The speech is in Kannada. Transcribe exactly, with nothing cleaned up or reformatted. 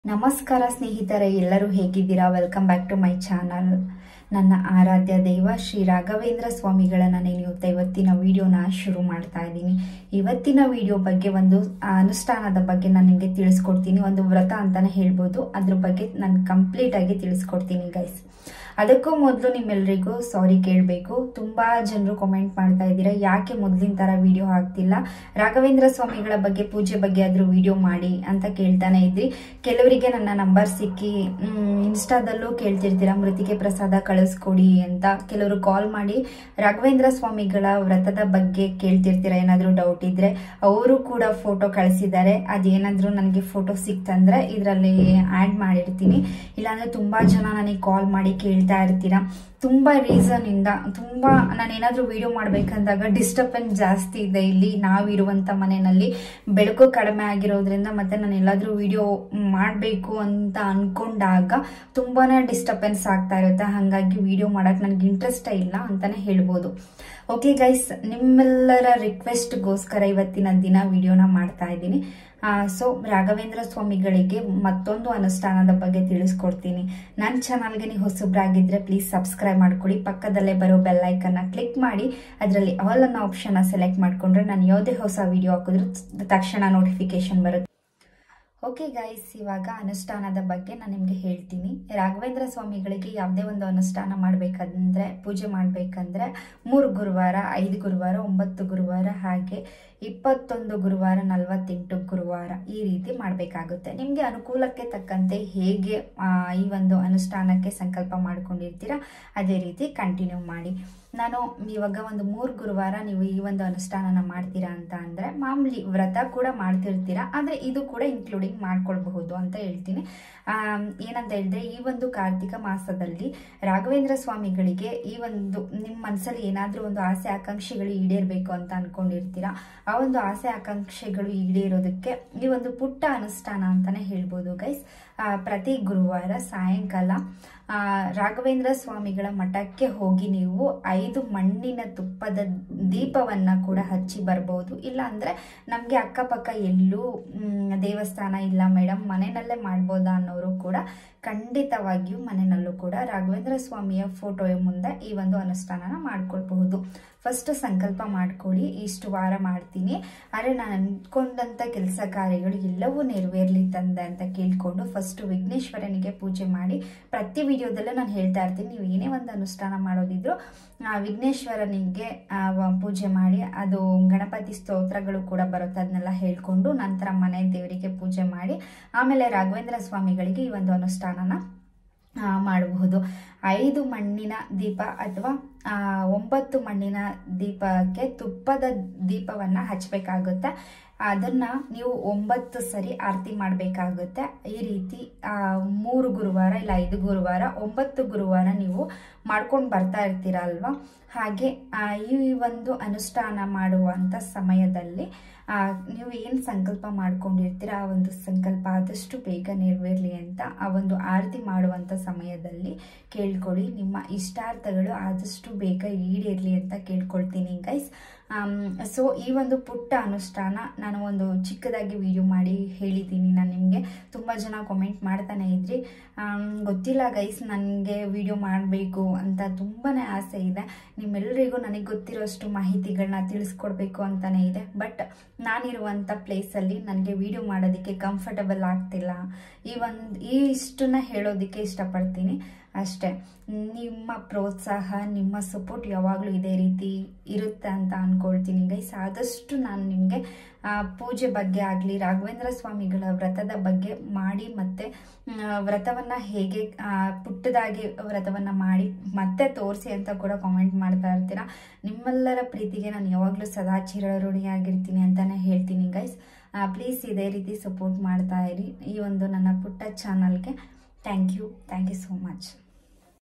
ನಮಸ್ಕಾರ ಸ್ನೇಹಿತರೆ, ಎಲ್ಲರೂ ಹೇಗಿದ್ದೀರಾ? Welcome back to my channel. ನನ್ನ ಆರಾಧ್ಯ ದೈವ ಶ್ರೀ ರಾಘವೇಂದ್ರ ಸ್ವಾಮಿಗಳನ್ನ ನೆನೆಯುತ್ತಾ ಇವತ್ತಿನ ವಿಡಿಯೋನ ಶುರು ಮಾಡ್ತಾ ಇದ್ದೀನಿ. ಇವತ್ತಿನ ವಿಡಿಯೋ ಬಗ್ಗೆ ಒಂದು ಅನುಷ್ಠಾನದ ಬಗ್ಗೆ ನಾನು ನಿಮಗೆ ತಿಳಿಸ್ಕೊಡ್ತೀನಿ. ಒಂದು ವ್ರತ ಅಂತಾನೆ ಹೇಳ್ಬೋದು. ಅದ್ರ ಬಗ್ಗೆ ನಾನು ಕಂಪ್ಲೀಟ್ ಆಗಿ ತಿಳಿಸ್ಕೊಡ್ತೀನಿ ಗೈಸ್. ಅದಕ್ಕೂ ಮೊದಲು ನಿಮ್ಮೆಲ್ಲರಿಗೂ ಸಾರಿ ಕೇಳಬೇಕು. ತುಂಬಾ ಜನರು ಕಾಮೆಂಟ್ ಮಾಡ್ತಾ ಇದ್ದೀರಾ, ಯಾಕೆ ಮೊದಲಿನ ತರ ವಿಡಿಯೋ ಹಾಕ್ತಿಲ್ಲ, ರಾಘವೇಂದ್ರ ಸ್ವಾಮಿಗಳ ಬಗ್ಗೆ ಪೂಜೆ ಬಗ್ಗೆ ಆದ್ರೂ ವಿಡಿಯೋ ಮಾಡಿ ಅಂತ ಕೇಳ್ತಾನೆ ಇದ್ರಿ. ಕೆಲವರಿಗೆ ನನ್ನ ನಂಬರ್ ಸಿಕ್ಕಿ ಇನ್ಸ್ಟಾದಲ್ಲೂ ಕೇಳ್ತಿರ್ತೀರಾ ಮೃತಿಕೆ ಪ್ರಸಾದ ಕಳಿಸ್ಕೊಡಿ ಅಂತ. ಕೆಲವರು ಕಾಲ್ ಮಾಡಿ ರಾಘವೇಂದ್ರ ಸ್ವಾಮಿಗಳ ವ್ರತದ ಬಗ್ಗೆ ಕೇಳ್ತಿರ್ತೀರಾ. ಏನಾದ್ರೂ ಡೌಟ್ ಇದ್ರೆ ಅವರು ಕೂಡ ಫೋಟೋ ಕಳಿಸಿದ್ದಾರೆ. ಅದೇನಾದ್ರೂ ನನಗೆ ಫೋಟೋ ಸಿಕ್ತಂದ್ರೆ ಇದರಲ್ಲಿ ಆಡ್ ಮಾಡಿರ್ತೀನಿ. ಇಲ್ಲಾಂದ್ರೆ ತುಂಬಾ ಜನ ನನಗೆ ಕಾಲ್ ಮಾಡಿ ಕೇಳ್ತಾ ಇರ್ತೀರಾ. ತುಂಬಾ ರೀಸನ್ ಇಂದ ತುಂಬಾ ನಾನು ಏನಾದ್ರೂ ವಿಡಿಯೋ ಮಾಡ್ಬೇಕಂದಾಗ ಡಿಸ್ಟರ್ಬೆನ್ಸ್ ಜಾಸ್ತಿ ಇದೆ. ಇಲ್ಲಿ ನಾವಿರುವಂತ ಮನೆಯಲ್ಲಿ ಬೆಳಕು ಕಡಿಮೆ ಆಗಿರೋದ್ರಿಂದ ಮತ್ತೆ ನಾನು ಎಲ್ಲಾದ್ರೂ ವಿಡಿಯೋ ಮಾಡಬೇಕು ಅಂತ ಅನ್ಕೊಂಡಾಗ ತುಂಬಾನೇ ಡಿಸ್ಟರ್ಬೆನ್ಸ್ ಆಗ್ತಾ ಇರುತ್ತೆ. ಹಾಗಾಗಿ ವಿಡಿಯೋ ಮಾಡಕ್ ನನ್ಗೆ ಇಂಟ್ರೆಸ್ಟ್ ಇಲ್ಲ ಅಂತಾನೆ ಹೇಳ್ಬೋದು. ಓಕೆ ಗೈಸ್, ನಿಮ್ಮೆಲ್ಲರ ರಿಕ್ವೆಸ್ಟ್ಗೋಸ್ಕರ ಇವತ್ತಿನ ದಿನ ವಿಡಿಯೋನ ಮಾಡ್ತಾ ಇದ್ದೀನಿ. ಸೊ ರಾಘವೇಂದ್ರ ಸ್ವಾಮಿಗಳಿಗೆ ಮತ್ತೊಂದು ಅನುಷ್ಠಾನದ ಬಗ್ಗೆ ತಿಳಿಸ್ಕೊಡ್ತೀನಿ. ನನ್ನ ಚಾನಲ್ಗೆ ನೀವು ಹೊಸಬ್ರಾಗಿದ್ರೆ ಪ್ಲೀಸ್ ಸಬ್ಸ್ಕ್ರೈಬ್ ಮಾಡ್ಕೊಳ್ಳಿ. ಪಕ್ಕದಲ್ಲೇ ಬರೋ ಬೆಲ್ ಐಕನ್ನ ಕ್ಲಿಕ್ ಮಾಡಿ ಅದರಲ್ಲಿ ಆಲ್ ಅನ್ನೋ ಆಪ್ಷನ್ನ ಸೆಲೆಕ್ಟ್ ಮಾಡ್ಕೊಂಡ್ರೆ ನಾನು ಯಾವುದೇ ಹೊಸ ವಿಡಿಯೋ ಹಾಕಿದ್ರು ತಕ್ಷಣ ನೋಟಿಫಿಕೇಶನ್ ಬರುತ್ತೆ. ಓಕೆ ಗೈಸ್, ಇವಾಗ ಅನುಷ್ಠಾನದ ಬಗ್ಗೆ ನಾನು ನಿಮಗೆ ಹೇಳ್ತೀನಿ. ರಾಘವೇಂದ್ರ ಸ್ವಾಮಿಗಳಿಗೆ ಯಾವುದೇ ಒಂದು ಅನುಷ್ಠಾನ ಮಾಡಬೇಕಂದ್ರೆ, ಪೂಜೆ ಮಾಡಬೇಕಂದ್ರೆ ಮೂರು ಗುರುವಾರ, ಐದು ಗುರುವಾರ, ಒಂಬತ್ತು ಗುರುವಾರ, ಹಾಗೆ ಇಪ್ಪತ್ತೊಂದು ಗುರುವಾರ, ನಲವತ್ತೆಂಟು ಗುರುವಾರ ಈ ರೀತಿ ಮಾಡಬೇಕಾಗುತ್ತೆ. ನಿಮಗೆ ಅನುಕೂಲಕ್ಕೆ ತಕ್ಕಂತೆ ಹೇಗೆ ಈ ಒಂದು ಅನುಷ್ಠಾನಕ್ಕೆ ಸಂಕಲ್ಪ ಮಾಡ್ಕೊಂಡಿರ್ತೀರಾ ಅದೇ ರೀತಿ ಕಂಟಿನ್ಯೂ ಮಾಡಿ. ನಾನು ಇವಾಗ ಒಂದು ಮೂರು ಗುರುವಾರ ನೀವು ಈ ಒಂದು ಅನುಷ್ಠಾನನ ಮಾಡ್ತೀರಾ ಅಂತ ಅಂದ್ರೆ ಮಾಮೂಲಿ ವ್ರತ ಕೂಡ ಮಾಡ್ತಿರ್ತೀರಾ, ಆದ್ರೆ ಇದು ಕೂಡ ಇನ್ಕ್ಲೂಡಿಂಗ್ ಮಾಡ್ಕೊಳ್ಬಹುದು ಅಂತ ಹೇಳ್ತೀನಿ. ಆ ಏನಂತ ಹೇಳಿದ್ರೆ, ಈ ಒಂದು ಕಾರ್ತಿಕ ಮಾಸದಲ್ಲಿ ರಾಘವೇಂದ್ರ ಸ್ವಾಮಿಗಳಿಗೆ ಈ ಒಂದು ನಿಮ್ಮ ಮನಸ್ಸಲ್ಲಿ ಏನಾದ್ರೂ ಒಂದು ಆಸೆ ಆಕಾಂಕ್ಷೆಗಳು ಈಡೇರ್ಬೇಕು ಅಂತ ಅನ್ಕೊಂಡಿರ್ತೀರಾ. ಆ ಒಂದು ಆಸೆ ಆಕಾಂಕ್ಷೆಗಳು ಈಡೇರೋದಕ್ಕೆ ಈ ಒಂದು ಪುಟ್ಟ ಅನುಷ್ಠಾನ ಅಂತಾನೆ ಹೇಳ್ಬೋದು ಗೈಸ್. ಆ ಪ್ರತಿ ಗುರುವಾರ ಸಾಯಂಕಾಲ ಆ ರಾಘವೇಂದ್ರ ಸ್ವಾಮಿಗಳ ಮಠಕ್ಕೆ ಹೋಗಿ ನೀವು ಐದು ಮಣ್ಣಿನ ತುಪ್ಪದ ದೀಪವನ್ನ ಕೂಡ ಹಚ್ಚಿ ಬರ್ಬೋದು. ಇಲ್ಲ ಅಂದ್ರೆ ನಮ್ಗೆ ಅಕ್ಕಪಕ್ಕ ಎಲ್ಲೂ ದೇವಸ್ಥಾನ ಇಲ್ಲ ಮೇಡಮ್, ಮನೆಯಲ್ಲೇ ಮಾಡ್ಬೋದಾ ಅನ್ನೋರು ಕೂಡ ಖಂಡಿತವಾಗಿಯೂ ಮನೆಯಲ್ಲೂ ಕೂಡ ರಾಘವೇಂದ್ರ ಸ್ವಾಮಿಯ ಫೋಟೋ ಮುಂದೆ ಈ ಒಂದು ಅನುಷ್ಠಾನನ ಮಾಡ್ಕೊಳ್ಬಹುದು. ಫಸ್ಟ್ ಸಂಕಲ್ಪ ಮಾಡ್ಕೊಳ್ಳಿ, ಇಷ್ಟು ವಾರ ಮಾಡ್ತೀನಿ, ಆದರೆ ನಾನು ಅನ್ಕೊಂಡಂತ ಕೆಲಸ ಕಾರ್ಯಗಳು ಎಲ್ಲವೂ ನೆರವೇರ್ಲಿ ತಂದೆ ಅಂತ ಕೇಳ್ಕೊಂಡು ಫಸ್ಟ್ ವಿಘ್ನೇಶ್ವರನಿಗೆ ಪೂಜೆ ಮಾಡಿ. ಪ್ರತಿ ವಿಡಿಯೋದಲ್ಲೂ ನಾನು ಹೇಳ್ತಾ ಇರ್ತೀನಿ, ನೀವು ಏನೇ ಒಂದು ಅನುಷ್ಠಾನ ಮಾಡೋದಿದ್ರು ವಿಘ್ನೇಶ್ವರನಿಗೆ ಪೂಜೆ ಮಾಡಿ. ಅದು ಗಣಪತಿ ಸ್ತೋತ್ರಗಳು ಕೂಡ ಬರುತ್ತೆ, ಅದನ್ನೆಲ್ಲ ಹೇಳ್ಕೊಂಡು ನಂತರ ಮನೆ ದೇವರಿಗೆ ಪೂಜೆ ಮಾಡಿ ಆಮೇಲೆ ರಾಘವೇಂದ್ರ ಸ್ವಾಮಿಗಳಿಗೆ ಈ ಒಂದು ಅನುಷ್ಠಾನನ ಮಾಡಬಹುದು. ಐದು ಮಣ್ಣಿನ ದೀಪ ಅಥವಾ ಆ ಒಂಬತ್ತು ಮಣ್ಣಿನ ದೀಪಕ್ಕೆ ತುಪ್ಪದ ದೀಪವನ್ನ ಹಚ್ಚಬೇಕಾಗುತ್ತೆ. ಅದನ್ನ ನೀವು ಒಂಬತ್ತು ಸರಿ ಆರತಿ ಮಾಡಬೇಕಾಗುತ್ತೆ. ಈ ರೀತಿ ಆ ಮೂರು ಗುರುವಾರ ಇಲ್ಲ ಐದು ಗುರುವಾರ, ಒಂಬತ್ತು ಗುರುವಾರ ನೀವು ಮಾಡ್ಕೊಂಡು ಬರ್ತಾ ಇರ್ತೀರ ಅಲ್ವಾ. ಹಾಗೆ ಈ ಒಂದು ಅನುಷ್ಠಾನ ಮಾಡುವಂತ ಸಮಯದಲ್ಲಿ ಆ ನೀವು ಏನ್ ಸಂಕಲ್ಪ ಮಾಡ್ಕೊಂಡಿರ್ತೀರ ಆ ಒಂದು ಸಂಕಲ್ಪ ಆದಷ್ಟು ಬೇಗ ನೆರವೇರ್ಲಿ ಅಂತ ಆ ಒಂದು ಆರತಿ ಮಾಡುವಂತ ಸಮಯದಲ್ಲಿ ಕೇಳ್ಕೊಳ್ಳಿ. ನಿಮ್ಮ ಇಷ್ಟಾರ್ಥಗಳು ಆದಷ್ಟು ಬೇಗ ಈಡೇರ್ಲಿ ಅಂತ ಕೇಳ್ಕೊಳ್ತೀನಿ ಗೈಸ್. ಸೊ ಈ ಒಂದು ಪುಟ್ಟ ಅನುಷ್ಠಾನ ನಾನು ಒಂದು ಚಿಕ್ಕದಾಗಿ ವಿಡಿಯೋ ಮಾಡಿ ಹೇಳಿದ್ದೀನಿ. ನಾನು ನಿಮಗೆ ತುಂಬ ಜನ ಕಾಮೆಂಟ್ ಮಾಡ್ತಾನೆ ಇದ್ರಿ, ಗೊತ್ತಿಲ್ಲ ಗೈಸ್ ನನಗೆ ವಿಡಿಯೋ ಮಾಡಬೇಕು ಅಂತ ತುಂಬಾ ಆಸೆ ಇದೆ. ನಿಮ್ಮೆಲ್ಲರಿಗೂ ನನಗೆ ಗೊತ್ತಿರೋಷ್ಟು ಮಾಹಿತಿಗಳನ್ನ ತಿಳಿಸ್ಕೊಡ್ಬೇಕು ಅಂತಾನೆ ಇದೆ. ಬಟ್ ನಾನಿರುವಂಥ ಪ್ಲೇಸಲ್ಲಿ ನನಗೆ ವಿಡಿಯೋ ಮಾಡೋದಕ್ಕೆ ಕಂಫರ್ಟಬಲ್ ಆಗ್ತಿಲ್ಲ. ಈ ಒಂದು ಈ ಇಷ್ಟನ್ನ ಹೇಳೋದಕ್ಕೆ ಇಷ್ಟಪಡ್ತೀನಿ ಅಷ್ಟೇ. ನಿಮ್ಮ ಪ್ರೋತ್ಸಾಹ, ನಿಮ್ಮ ಸಪೋರ್ಟ್ ಯಾವಾಗಲೂ ಇದೇ ರೀತಿ ಇರುತ್ತೆ ಅಂತ ಅನ್ಕೊಳ್ತೀನಿ ಗೈಸ್. ಆದಷ್ಟು ನಾನು ನಿಮಗೆ ಪೂಜೆ ಬಗ್ಗೆ ಆಗಲಿ, ರಾಘವೇಂದ್ರ ಸ್ವಾಮಿಗಳ ವ್ರತದ ಬಗ್ಗೆ ಮಾಡಿ ಮತ್ತೆ ವ್ರತವನ್ನ ಹೇಗೆ ಪುಟ್ಟದಾಗಿ ವ್ರತವನ್ನ ಮಾಡಿ ಮತ್ತೆ ತೋರಿಸಿ ಅಂತ ಕೂಡ ಕಾಮೆಂಟ್ ಮಾಡ್ತಾ ಇರ್ತೀರಾ. ನಿಮ್ಮೆಲ್ಲರ ಪ್ರೀತಿಗೆ ನಾನು ಯಾವಾಗಲೂ ಸದಾ ಚಿರಋಣಿಯಾಗಿರ್ತೀನಿ ಅಂತಾನೆ ಹೇಳ್ತೀನಿ ಗೈಸ್. ಪ್ಲೀಸ್ ಇದೇ ರೀತಿ ಸಪೋರ್ಟ್ ಮಾಡ್ತಾ ಇರಿ ಈ ಒಂದು ನನ್ನ ಪುಟ್ಟ ಚಾನಲ್ಗೆ. Thank you thank you so much.